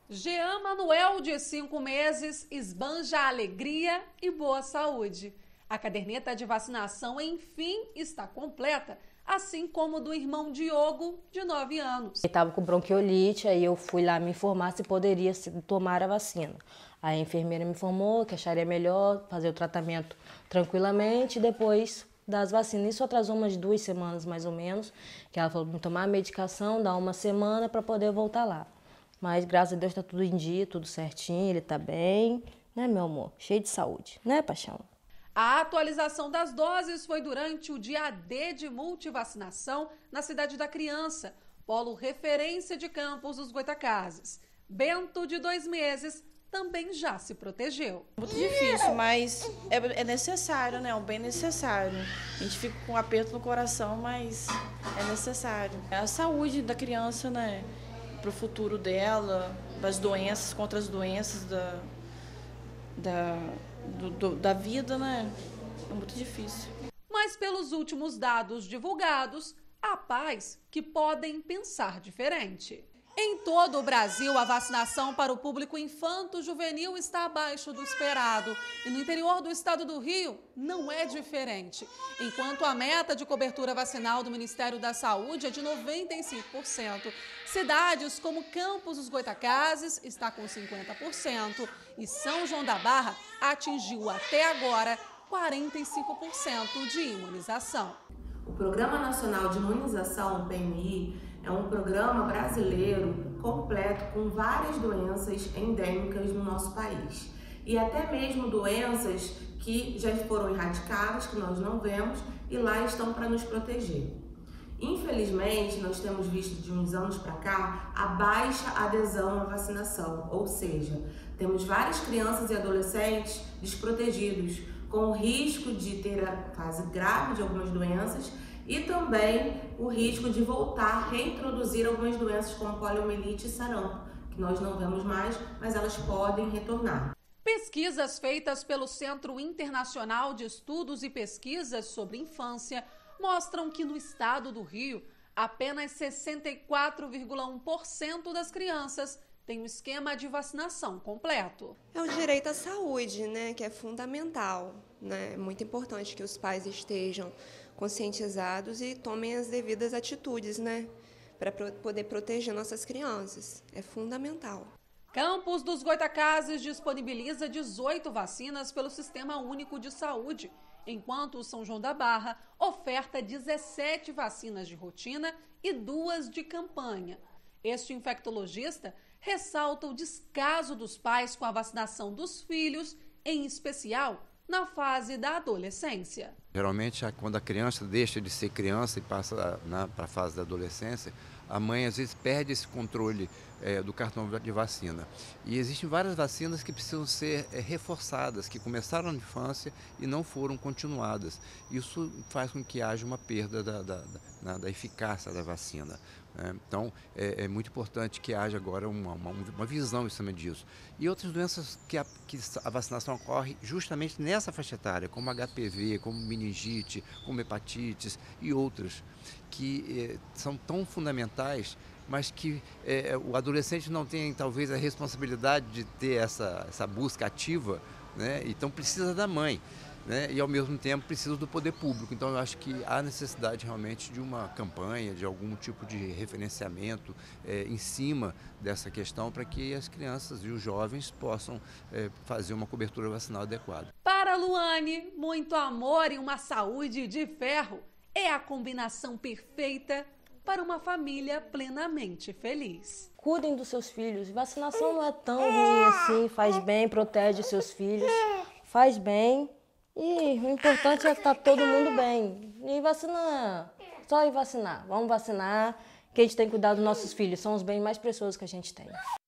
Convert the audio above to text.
Jean Manuel, de 5 meses, esbanja alegria e boa saúde. A caderneta de vacinação, enfim, está completa, assim como do irmão Diogo, de 9 anos. Ele estava com bronquiolite, aí eu fui lá me informar se poderia tomar a vacina. Aí a enfermeira me informou que acharia melhor fazer o tratamento tranquilamente e depois das vacinas. Isso atrasou umas 2 semanas mais ou menos, que ela falou para tomar a medicação, dar uma semana para poder voltar lá. Mas graças a Deus está tudo em dia, tudo certinho, ele está bem, né, meu amor? Cheio de saúde, né, paixão? A atualização das doses foi durante o dia D de multivacinação na Cidade da Criança, polo referência de Campos dos Goytacazes. Bento, de 2 meses, também já se protegeu. Muito difícil, mas é necessário, né? É um bem necessário. A gente fica com um aperto no coração, mas é necessário. É a saúde da criança, né? Para o futuro dela, das doenças, contra as doenças da vida, né? É muito difícil. Mas pelos últimos dados divulgados, há pais que podem pensar diferente. Em todo o Brasil, a vacinação para o público infanto-juvenil está abaixo do esperado. E no interior do estado do Rio, não é diferente. Enquanto a meta de cobertura vacinal do Ministério da Saúde é de 95%. Cidades como Campos dos Goytacazes está com 50% e São João da Barra atingiu até agora 45% de imunização. O Programa Nacional de Imunização, PNI, é um programa brasileiro completo com várias doenças endêmicas no nosso país. E até mesmo doenças que já foram erradicadas, que nós não vemos, e lá estão para nos proteger. Infelizmente, nós temos visto de uns anos para cá a baixa adesão à vacinação, ou seja, temos várias crianças e adolescentes desprotegidos, com o risco de ter a fase grave de algumas doenças e também o risco de voltar a reintroduzir algumas doenças como poliomielite e sarampo, que nós não vemos mais, mas elas podem retornar. Pesquisas feitas pelo Centro Internacional de Estudos e Pesquisas sobre Infância mostram que no estado do Rio, apenas 64,1% das crianças tem um esquema de vacinação completo. É o direito à saúde, né, que é fundamental, né? É muito importante que os pais estejam conscientizados e tomem as devidas atitudes, né, para poder proteger nossas crianças. É fundamental. Campos dos Goytacazes disponibiliza 18 vacinas pelo Sistema Único de Saúde, enquanto o São João da Barra oferta 17 vacinas de rotina e 2 de campanha. Este infectologista ressalta o descaso dos pais com a vacinação dos filhos, em especial na fase da adolescência. Geralmente, quando a criança deixa de ser criança e passa para a fase da adolescência, a mãe às vezes perde esse controle do cartão de vacina. E existem várias vacinas que precisam ser reforçadas, que começaram na infância e não foram continuadas. Isso faz com que haja uma perda da eficácia da vacina. Então, é muito importante que haja agora uma visão em cima disso. E outras doenças que a vacinação ocorre justamente nessa faixa etária, como HPV, como meningite, como hepatites e outras, que são tão fundamentais, mas que o adolescente não tem talvez a responsabilidade de ter essa busca ativa, né? Então precisa da mãe. Né? E ao mesmo tempo precisa do poder público. Então eu acho que há necessidade realmente de uma campanha, de algum tipo de referenciamento em cima dessa questão para que as crianças e os jovens possam fazer uma cobertura vacinal adequada. Para Luane, muito amor e uma saúde de ferro é a combinação perfeita para uma família plenamente feliz. Cuidem dos seus filhos. Vacinação não é tão ruim assim, faz bem, protege seus filhos, faz bem. E o importante é estar todo mundo bem. E vacinar, só ir vacinar. Vamos vacinar, que a gente tem que cuidar dos nossos filhos. São os bens mais preciosos que a gente tem.